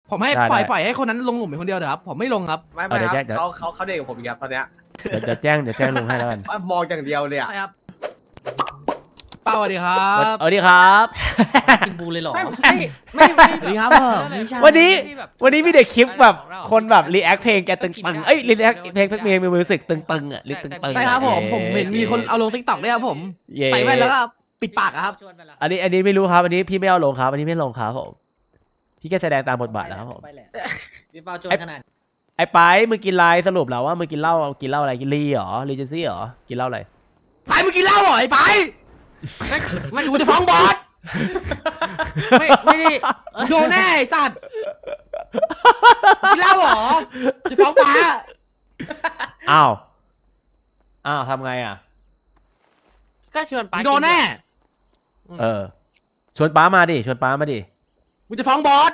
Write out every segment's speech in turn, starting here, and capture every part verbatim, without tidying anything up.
ผมให้ปล่อยปล่อยให้คนนั้นลงหลุมเป็นคนเดียวเถอะครับผมไม่ลงครับไม่ไม่ครับเขาเขาเขาเด็กกับผมอีกครับตอนเนี้ยเดี๋ยวแจ้งเดี๋ยวแจ้งลุงให้แล้วกันมองอย่างเดียวเลยอ่ะครับเป้าสวัสดีครับสวัสดีครับกินบูเลยหรอไม่ไม่ไม่สวัสดีครับวันนี้วันนี้มีเด็กคลิปแบบคนแบบรีแอคเพลงแกตึงตึงเอ้ยรีแอคเพลงเพลงมีมิวสิกตึงตึงอ่ะรีตึงตึงใช่ครับผมผมเห็นมีคนเอาลงติ๊กต็อกด้วยครับผมใส่แว่นแล้วก็ปิดปากครับอันนี้อันนี้ไม่รู้ครับอันนี้พี่ไม่เอาลงครับอันนี้ไม่ลงครับผมพี่แค่แสดงตามบทบาทนะครับผมพี่เปาโจนขนาดไอ้ไปมึงกินอะไรสรุปแล้วว่ามึงกินเหล้ากินเหล้าอะไรกินรีเหรอรีเจนซี่เหรอกินเหล้าอะไรไปมึงกินเหล้าเหรอไอ้ไปไม่กูจะฟ้องบอสไม่ไม่ได้โดนแน่ไอ้สัตว์กินเหล้าเหรอจะฟ้องป้าอ้าวอ้าวทำไงอ่ะก็ชวนป้าโดนแน่เออชวนป้ามาดิชวนป้ามาดิกูจะฟ้องบอส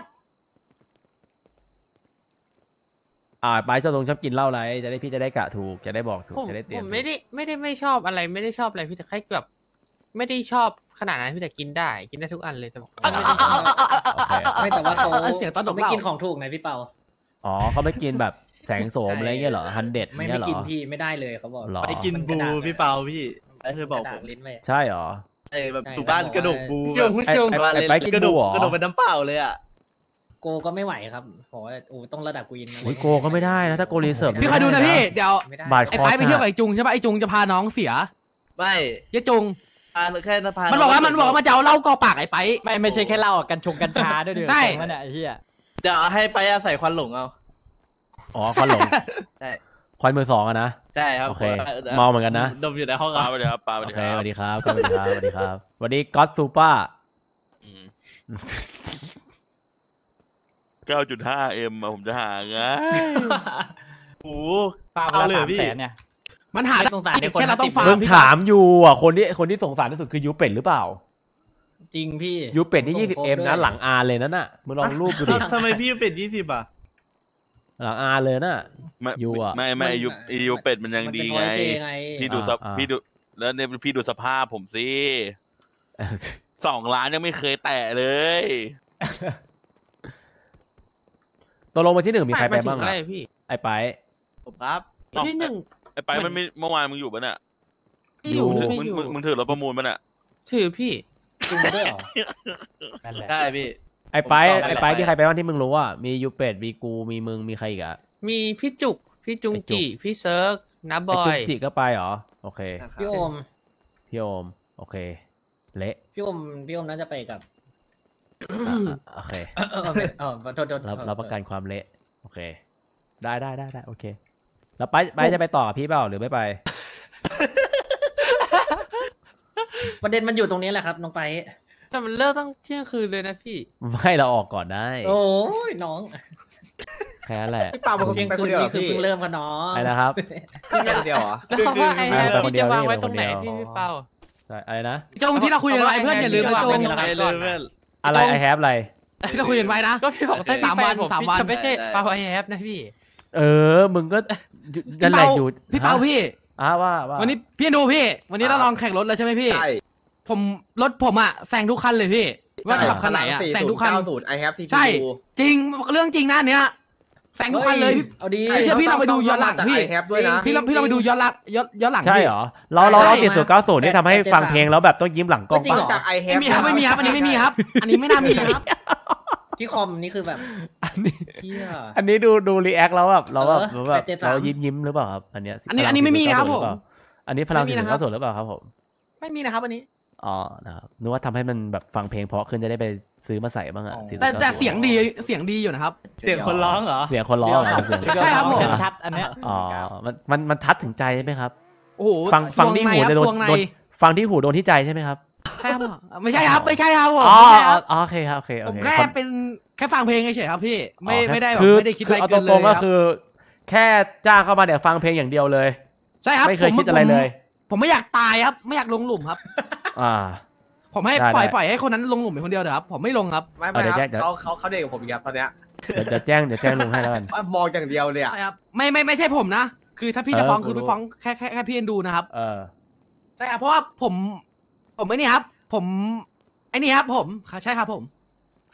อ่าป้าเจ้าตรงชอบกินเหล้าอะไรจะได้พี่จะได้กะถูกจะได้บอกถูกจะได้เตรียมผมไม่ได้ไม่ได้ไม่ชอบอะไรไม่ได้ชอบอะไรพี่แต่แค่แบบไม่ได้ชอบขนาดนั้นพี่แต่กินได้กินได้ทุกอันเลยแต่บอกไม่แต่ว่าเขาเสียงตอนไม่กินของถูกไงพี่เปาอ๋อเขาไม่กินแบบแสงโสมอะไรเงี้ยเหรอฮันเด็ดไม่ไม่กินพี่ไม่ได้เลยเขาบอกไปกินบูพี่เปาพี่ไอ้เธอบอกผมใช่เหรอไอ้แบบตูบ้านกระดกบูไอ้ไปกินบูกระดกเป็นน้ำเปล่าเลยอ่ะโกก็ไม่ไหวครับบอกว่าโอ้ต้องระดับกูอินโอ้ยโกก็ไม่ได้นะถ้าโกรีเสิร์ฟพี่คอยดูนะพี่เดี๋ยวไอ้ไปไปเที่ยวกับไอ้จุงใช่ป่ะไอ้จุงจะพาน้องเสียไม่ยะจุงพาแค่พามันบอกว่ามันบอกว่ามันจะเอาเหล้ากอปากไอ้ไปไม่ไม่ใช่แค่เหล้ากันชงกัญชาด้วยด้วยใช่มันอ่ะไอ้เหี้ยเดี๋ยวให้ไปอาศัยควันหลงเอาอ๋อควันหลงใช่ควันมือสองอะนะใช่ครับโอเคเมาเหมือนกันนะดมอยู่ในห้องปาสวัสดีครับปาสวัสดีครับสวัสดีครับสวัสดีครับสวัสดีครับวันนี้ก็อดซูเปอร์เก้าจุดห้าเอ็มผมจะหาไงโอ้ปาเอาเลยพี่เนี่ยมันหาสงสารแค่เราต้องฟังมึงถามอยู่อ่ะคนที่คนที่สงสารที่สุดคือยูเป็ดหรือเปล่าจริงพี่ยูเป็ดนี่ยี่สิบเอ็มนะหลังอาเลยนั่นน่ะมึงลองรูปดูดิทำไมพี่ยูเป็ดยี่สิบอ่ะหลังอาเลยน่ะยูอ่ะไม่ไม่ยูยูเป็ดมันยังดีไงพี่ดูสพี่ดูแล้วเนี่ยพี่ดูสภาพผมสิสองล้านยังไม่เคยแตะเลยตัวลงมาที่หนึ่งมีใครไปบ้างอ่ะไอ้ไปผมครับที่หนึ่งไอ้ไปมันไม่เมื่อวานมึงอยู่ปะเนี่ยอยู่มึงมึงถือรถประมูลปะเนี่ยถือพี่จริงด้วยเหรอได้พี่ไอ้ไปไอ้ไปที่ใครไปบ้างที่มึงรู้อ่ะมียูเป็ดมีกูมีมึงมีใครอีกอ่ะมีพี่จุกพี่จุงจีพี่เซิร์กน้าบอยจุงจีก็ไปเหรอโอเคพี่โอมพี่โอมโอเคเละพี่โอมพี่โอมน่าจะไปกับโอเคเออโทษโทษรับรับประกันความเละโอเคได้ได้ได้ได้โอเคแล้วไปไปจะไปต่อพี่เปล่าหรือไม่ไปประเด็นมันอยู่ตรงนี้แหละครับน้องไปแต่มันเลิกตั้งเที่ยงคืนเลยนะพี่ไม่เราออกก่อนได้โอ้ยน้องแค่แหละพี่เปาเป็นคนไปคนเดียวคือเพิ่งเริ่มกันน้องไอ้นะครับพี่คนเดียวเหรอแล้วเขาว่าไอ้พี่จะวางไว้ตรงไหนพี่พี่เปาใช่อะไรนะจงที่เราคุยกันไว้เพื่อนอย่าลืมนะจงอะไรไอแฮปอะไรที่เราคุยกันไว้นะก็พี่บอกได้สามวันสามวันไม่ใช่เปาไอแฮปนะพี่เออมึงก็นั่นแหละอยู่พี่เปาพี่อ้าว่าวันนี้พี่ดูพี่วันนี้เราลองแข่งรถแล้วใช่ไหมพี่ผมรถผมอะแซงทุกคันเลยพี่ว่าขับคันไหนอะแซงทุกคันใช่จริงเรื่องจริงนะเนี้ยแซงทุกคันเลยเอาดีเชื่อพี่เราไปดูย้อนหลังพี่พี่เราพี่เราไปดูย้อนหลังย้อนย้อนหลังใช่เหรอเราเราเราติดสูตรเก้าสูตรนี่ทำให้ฟังเพลงแล้วแบบต้องยิ้มหลังกล้องป่ะไม่มีครับไม่มีครับอันนี้ไม่มีครับอันนี้ไม่น่ามีครับที่คอมนี่คือแบบอันนี้อันนี้ดูดูรีแอคแล้วแบบเราแบบแบบเรายิ้มยิ้มหรือเปล่าครับอันเนี้ยอันนี้อันนี้ไม่มีครับผมอันนี้พลังสูตรเก้าสูตรหรือเปล่าครับผมไม่มีนะครับอันนี้อ๋อนะครับนึกว่าทำให้มันแบบฟังเพลงเพราะขึ้นจะได้ไปซื้อมาใส่บ้างอะแต่แต่เสียงดีเสียงดีอยู่นะครับเสียงคนร้องเหรอเสียงคนร้องใช่ครับผมชัดอันเนี้ยอ๋อมันมันมันทัดถึงใจใช่ไหมครับโอ้โหฟังฟังที่หูโดนฟังที่หูโดนที่ใจใช่ไหมครับใช่ครับไม่ใช่ครับไม่ใช่ครับผมอ๋อโอเคครับโอเคผมแค่เป็นแค่ฟังเพลงเฉยๆครับพี่ไม่ไม่ได้ไม่ได้คิดอะไรเกินเลยเอาตรงๆก็คือแค่จ้างเข้ามาเดี๋ยวฟังเพลงอย่างเดียวเลยใช่ครับไม่เคยคิดอะไรเลยผมไม่อยากตายครับไม่อยากลงหลุมครับอ่าผมให้ปล่อยปล่อยให้คนนั้นลงหลุมเป็นคนเดียวเถอะครับผมไม่ลงครับไม่ไม่ครับเขาเขาเขาเด็กกับผมอีกครับตอนเนี้ยเดี๋ยวแจ้งเดี๋ยวแจ้งลงให้แล้วกันมองอย่างเดียวเลยอ่ะใช่ครับไม่ไม่ไม่ใช่ผมนะคือถ้าพี่จะฟ้องคือพี่ฟ้องแค่แค่แค่พี่เอ็นดูนะครับเออใช่ครับเพราะว่าผมผมไอ้นี่ครับผมไอ้นี่ครับผมใช่ครับผม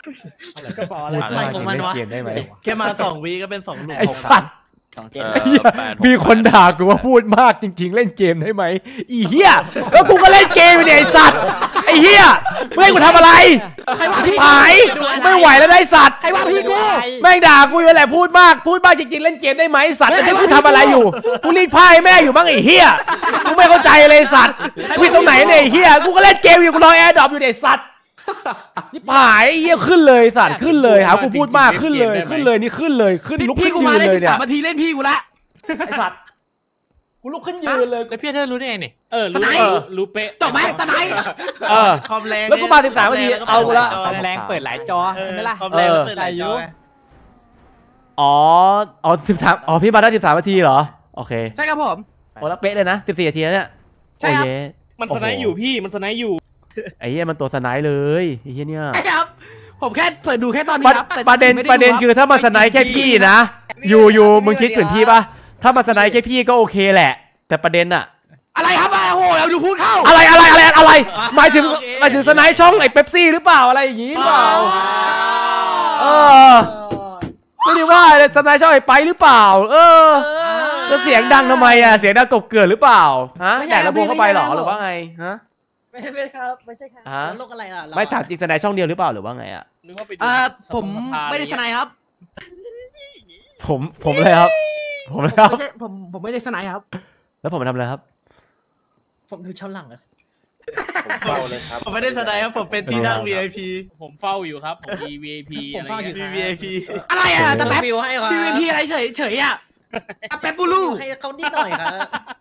กระเป๋าอะไรพูดมากจริงเล่นเกมได้ไหมแค่มาสองวีก็เป็นสองหลุมไอ้สัตว์สองเจ็ดเออแปดหกมีคนด่ากูว่าพูดมากจริง ๆ เล่นเกมได้ไหมอีเหี้ยแล้วกูก็เล่นเกมอยู่เนี่ยไอ้สัตว์ไอ้เหี้ยเมื่อกูทำอะไรใครว่าที่พี่หายไม่ไหวแล้วได้สัตว์ใครว่าพี่กูแม่งด่ากูอยู่แหละพูดมากพูดมากจริงๆเล่นเกมได้ไหมสัตว์แต่ที่กูทำอะไรอยู่กูรีดผ้าให้แม่อยู่บ้างไอ้เหี้ยกูไม่เข้าใจเลยสัตว์ผิดตรงไหนเนี่ยไอ้เหี้ยกูก็เล่นเกมอยู่กูรอแอร์ดรอปอยู่เนี่ยสัตว์นี่หายไอ้เหี้ยขึ้นเลยสัตว์ขึ้นเลยหากูพูดมากขึ้นเลยขึ้นเลยนี่ขึ้นเลยขึ้นลุกพี่ขึ้นกูยืมาน ได้เลยสิบเนี่สาย มนาทีเล่นพี่กูละไอ้สัตว์กูลุกขึ้นยืนเลยแล้วพี่เธอรู้ได้ไงนี่เออสรู้ไนเอป์อรู้เป๊ะจบไหมสไนป์เออคอมแรงแล้วกูมาสิบสามนาทีเอากูละคอมแรงเปิดหลายจอเออใช่ไหมล่ะคอมแรงเปิดหลายจออ๋ออ๋อสิบสามอ๋อพี่มาได้สิบสามนาทีเหรอโอเคใช่ครับผมโอ้แล้วเป๊ะเลยนะสิบสี่นาทีแล้วเนี่ยใช่ครับโอ้เย้มันสไนด์อยู่พี่มันสไนด์อยู่ไอ้เหี้ยมันตัวสไนด์เลยไอ้เหี้ยเนี่ยใช่ครับ ผมแค่เปิดดูแค่ตอนปนี้ระครับแต่ประเด็นไม่ไประเด็นรับคือถ้ามันสไนด์แค่พี่นะอยู่อยู่มึงคิดเหมือนพี่ปะถ้ามันสไนด์แค่พี่ก็โอเคแหละ แต่ประเด็นอะอะไรครับอ่ะโอ้โหเราดูพูดเข้าอะไรอะไรอะไรอะไรหมายถึงโอเคหมายถึงสไนด์ช่องไอ้เป๊ปซี่หรือเปล่าอะไรอย่างงี้หรือเปล่าเออไม่ได้ว่าสไนด์ช่องไอ้ไปหรือเปล่า เออแล้วเสียงดังทำไมอะเสียงดังกบเกลื่อนหรือเปล่าฮะแดดระบบเข้าไปเหรอหรือว่าไงฮะไม่ใช่ครับไม่ใช่ครับฮะโลกอะไรล่ะไม่ถามจริงสไนด์ช่องเดียวหรือเปล่าหรือว่าไงอะนึกว่าไปดูเอ่อผมสภาไม่ได้สไนป์ครับผมผมเลยครับ ผมเลยครับไม่ใช่ผมผมไม่ได้สไนป์ครับแล้วผมมาทำอะไรครับผมดูช่องหลังอะผมไม่ได้แสดงครับผมเป็นที่นั่ง วี ไอ พีผมเฝ้าอยู่ครับผมมี วี ไอ พีผมอะไรเฝ้าอยู่เงี้ยวี ไอ พีอะไรอ่ะแต่แป๊บวิวให้ครับพีวีพีอะไรเฉยเฉยอ่ะอ่ะแป๊บบูลูให้เขานิดหน่อยครับ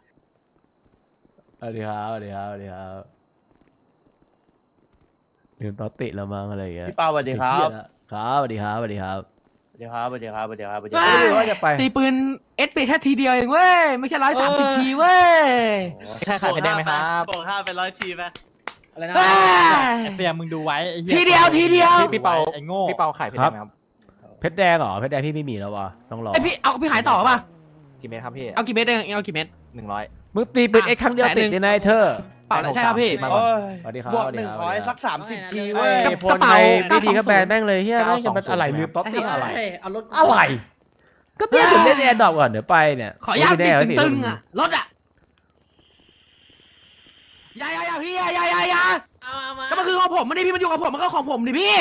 สวัสดีครับสวัสดีครับสวัสดีครับลืมตอติแล้วมั้งอะไรอย่างเงี้ยพี่เปาสวัสดีครับครับสวัสดีครับสวัสดีครับสวัสดีครับสวัสดีครับสวัสดีครับสวัสดีคว้ารับไม่รู้ว่าจะไปตีปืนเอสไปแค่ทีเดียวเองเว้ยไม่ใช่ร้อยสามสิบทีเว้ยใครขายเพชรแดงไหมครับโป่งห้าเป็นร้อยทีไหมอะไรนะเฮ้ยเสียมึงดูไว้ไอ้หี้ทีเดียวทีเดียวพี่พี่เปาไอ้โง่พี่เปาขายเพชรแดงไหมครับเพชรแดงเหรอเพชรแดงพี่ไม่มีแล้ววะต้องรอไอพี่เอาพี่หายต่อป่ะกี่เมตรครับพี่เอากี่เม็ดเองเอากี่เม็ดหนึ่งร้อยมึงตีปืนเอ็กครั้งเดียวแสนหนึ่ติดงยังไงเธอเปล่านะใช่ครับพี่มาโอ้ยสวัสดีครับบวกสวัสหดีนึ่งครับขอให้สักสามสิบทีเว้เว้ยยพลในวิธีก็แบนแม่งเลยเฮียแม่งจะเป็นอะไรลืมตอติอะไรเอารถอะไร ก็เนี่ยถึงเล่นแอร์ดรอปก่อนเดี๋ยวไปเนี่ยขออนุญาตไม่บิดแน่แล้วสิตึงๆอ่ะรถอ่ะอย่าอย่าอย่าพี่อย่าอย่าอย่าอย่าเอาเอามาก็มันคือของผมมันนี่พี่มันอยู่กับผมมันก็ของผมดิพี่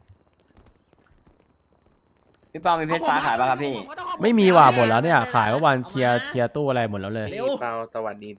พี่เปามีเพชรฟ้าขายป่ะครับพี่ไม่มีว่ะหมดแล้วเนี่ยขายเมื่อวานเคลียร์เคลียร์ตู้อะไรหมดแล้วเลยเร็วเปาสวัสดี